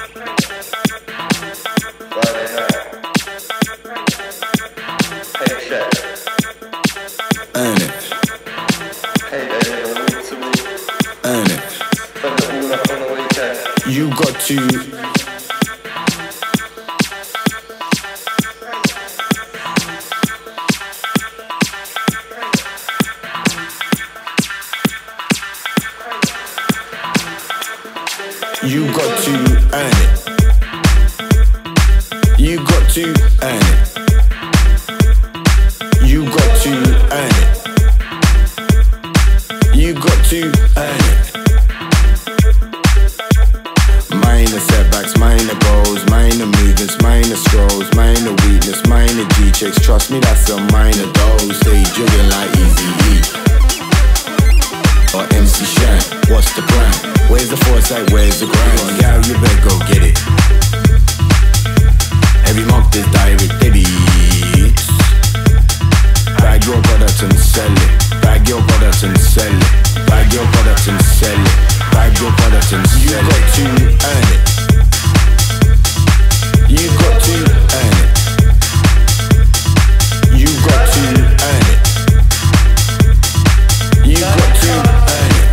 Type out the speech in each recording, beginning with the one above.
Earn it. Earn it. You got to. You got to earn it. You got to earn it. You got to earn it. You got to earn it. Minor setbacks, minor goals, minor movements, minor scrolls, minor weakness, minor G-checks. Trust me, that's a minor dose. Stay juggling like Easy E or MC Shine. What's the plan? Where's the foresight? Where's the grind? Gal, you better go get it. Every month there's direct debits. Bag your product and sell it. Bag your product and sell it. Bag your product and sell it. Bag your product and sell it. You got to earn it. You got to earn it. You got to earn it. You got to earn it.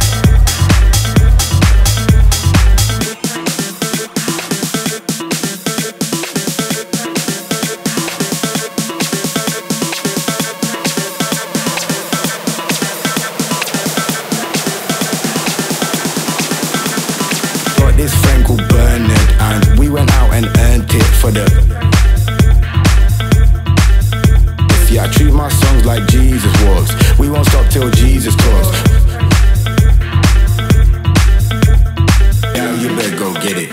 This friend called Bernard, and we went out and earned it for the. Yeah, I treat my songs like Jesus walks. We won't stop till Jesus talks. Yeah, you better go get it.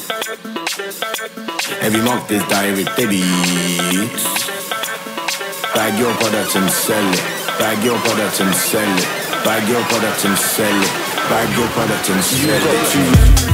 Every month there's direct debits. Bag your product and sell it. Bag your product and sell it. Bag your product and sell it. Bag your product and sell it.